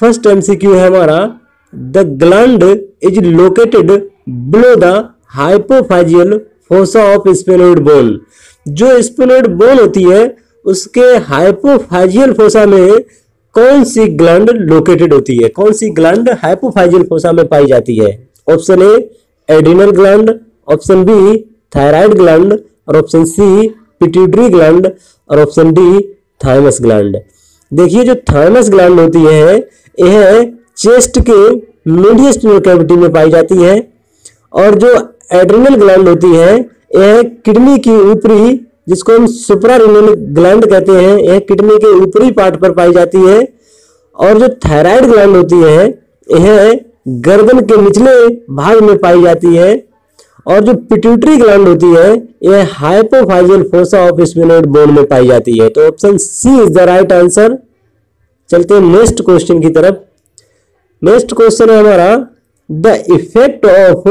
First MCQ है हमारा, the gland is located below the hypophyseal fossa of sphenoid bone. जो sphenoid bone होती है उसके हाइपोफाइजियल फोसा में कौन सी ग्लैंड लोकेटेड होती है, कौन सी ग्लैंड हाइपोफाइजियल फोसा में पाई जाती है? Option A adrenal gland, option B thyroid gland, और ऑप्शन सी पिट्यूटरी ग्लैंड, और ऑप्शन डी थाइमस ग्लैंड। देखिए जो थाइमस ग्लैंड होती है यह चेस्ट के मीडियस्टिनल कैविटी में पाई जाती है, और जो एड्रिनल ग्लैंड होती है यह किडनी की ऊपरी, जिसको हम सुप्रारेनल ग्लैंड कहते हैं, यह किडनी के ऊपरी पार्ट पर पाई जाती है। और जो थायराइड ग्लैंड होती है यह गर्दन के निचले भाग में पाई जाती है, और जो पिट्यूटरी ग्लैंड होती है यह hypophyseal fossa of sphenoid bone में पाई जाती है। तो option C is the right answer. चलते हैं नेक्स्ट क्वेश्चन की तरफ। नेक्स्ट क्वेश्चन है हमारा, the effect of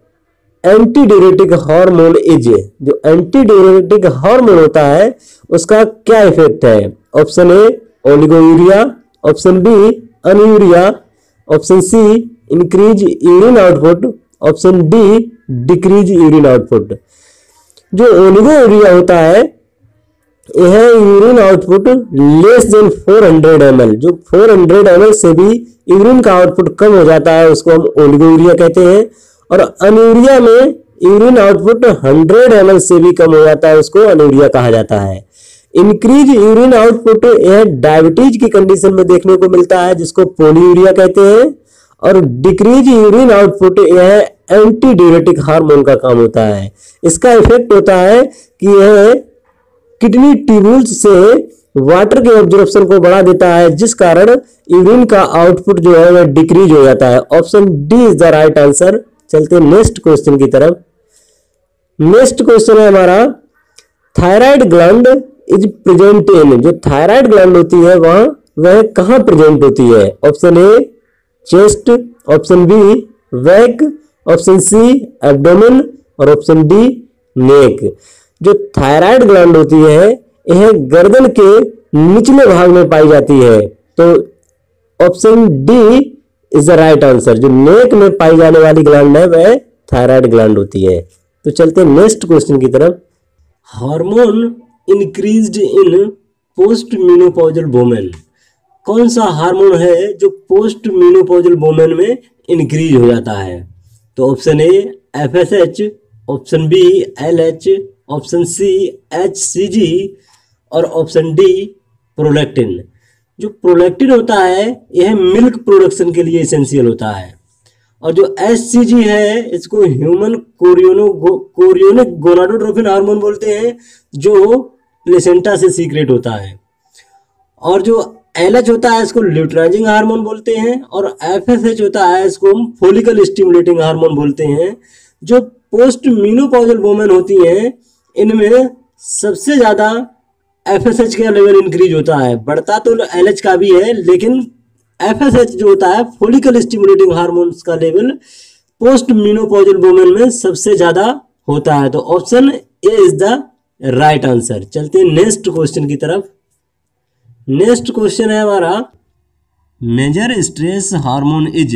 anti diuretic hormone is. जो एंटी डाययूरेटिक हार्मोन होता है उसका क्या इफेक्ट है? Option A oliguria, option B anuria, option C increase urine output, option D decrease urine output. जो ओलिगोयूरिया होता है यह urine output less than 400 ml, जो 400 ml से भी यूरिन का आउटपुट कम हो जाता है उसको हम ओलिगोयूरिया कहते हैं। और अनयूरिया में यूरिन आउटपुट 100 ml से भी कम हो जाता है, उसको अनयूरिया कहा जाता है। इंक्रीज यूरिन आउटपुट यह डायबिटीज की कंडीशन में देखने को मिलता है, जिसको पोलीयूरिया कहते हैं। और डिक्रीज यूरिन आउटपुट यह एंटी डाययूरेटिक हार्मोन का काम होता है। इसका इफेक्ट होता है कि यह किडनी ट्यूब्यूल्स से वाटर के एब्जॉर्प्शन को बढ़ा देता है, जिस कारण यूरिन का आउटपुट जो है वह डिक्रीज हो जाता है। Option D is the right answer. चलते हैं नेक्स्ट क्वेश्चन की तरफ। नेक्स्ट क्वेश्चन है हमारा, thyroid gland is present in. जो थायराइड ग्लैंड होती है वह कहां प्रेजेंट होती है? Option A chest, option B back, option C abdomen, और ऑप्शन डी नेक। जो थायराइड ग्लैंड होती है यह गर्दन के निचले भाग में पाई जाती है। तो option D is the right answer. जो नेक में पाई जाने वाली ग्लैंड है वह थायराइड ग्लैंड होती है। तो चलते हैं नेक्स्ट क्वेश्चन की तरफ। Hormone increased in post menopausal women. कौन सा हार्मोन है जो पोस्ट मेनोपॉजल वुमेन में इंक्रीज हो जाता है? तो option A FSH, option B LH, option C HCG, और ऑप्शन डी प्रोलैक्टिन। जो प्रोलैक्टिन होता है यह मिल्क प्रोडक्शन के लिए एसेंशियल होता है, और जो एचसीजी है इसको ह्यूमन कोरियोनिक गोनाडोट्रोपिन हार्मोन बोलते हैं, जो प्लेसेंटा से सीक्रेट होता है। और जो एलएच होता है इसको ल्यूट्राइजिंग हार्मोन बोलते हैं, और एफएसएच होता है इसको हम फोलिकल स्टिमुलेटिंग हार्मोन बोलते हैं। जो पोस्ट मेनोपॉजल वुमेन होती हैं इनमें सबसे ज्यादा एफएसएच का लेवल इंक्रीज होता है। बढ़ता तो एलएच का भी है, लेकिन एफएसएच जो होता है फोलिकल स्टिमुलेटिंग हार्मोन्स का लेवल पोस्ट मेनोपॉजल वुमेन में सबसे ज्यादा होता है। तो option A is the right answer. चलते हैं नेक्स्ट क्वेश्चन की तरफ। नेक्स्ट क्वेश्चन है हमारा, major stress hormone is.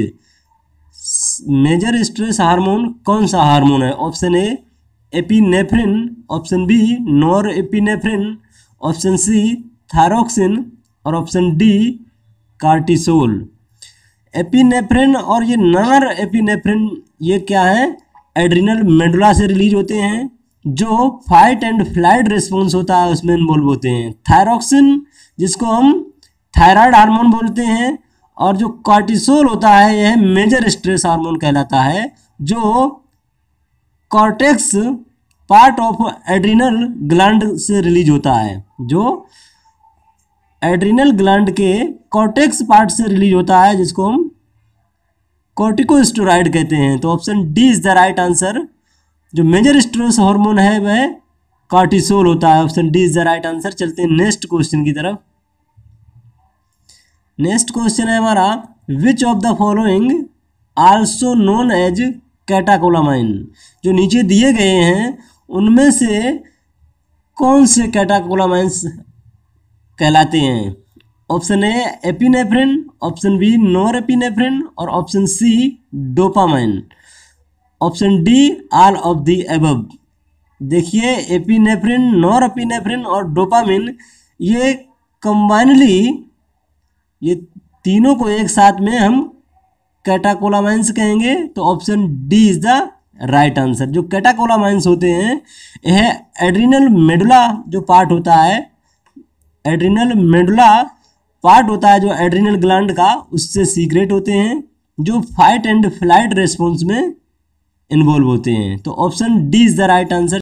Major stress hormone कौन सा हार्मोन है? Option A epinephrine, option B nor epinephrine, option C thyroxine, और ऑप्शन डी कार्टिसोल। एपिनेफ्रिन और ये नॉर एपिनेफ्रिन ये क्या है? एड्रिनल मेडुला से रिलीज होते हैं, जो फाइट एंड फ्लाइट रिस्पॉन्स होता है उसमें इन्वॉल्व होते हैं। थायरोक्सिन जिसको हम थायराइड हार्मोन बोलते हैं, और जो कॉर्टिसोल होता है यह मेजर स्ट्रेस हार्मोन कहलाता है, जो cortex part of adrenal gland से रिलीज होता है। जो एड्रिनल ग्लैंड के कॉर्टेक्स पार्ट से रिलीज होता है, जिसको हम कॉर्टिकोस्टेरॉइड कहते हैं। तो option D is the right answer. जो मेजर स्ट्रेस हार्मोन है वह कॉर्टिसोल होता है। Option D is the right answer. चलते हैं नेक्स्ट क्वेश्चन की तरफ। नेक्स्ट क्वेश्चन है हमारा, which of the following also known as catecholamine. जो नीचे दिए गए हैं उनमें से कौन से कैटाकोलामाइंस कहलाते हैं? Option A epinephrine, option B norepinephrine और option C dopamine. Option D all of the above. देखिए एपिनेफ्रिन, नोरेपिनेफ्रिन और डोपामिन ये कंबाइनली, ये तीनों को एक साथ में हम कैटाकोलामाइंस कहेंगे। तो option D is the right answer. जो कैटाकोलामाइंस होते हैं यह एड्रिनल मेडुला जो पार्ट होता है, एड्रिनल मेडुला पार्ट होता है जो एड्रिनल ग्लैंड का, उससे सीक्रेट होते हैं, जो फाइट एंड फ्लाइट रेस्पॉन्स में इन्वॉल्व होते हैं। तो option D is the right answer.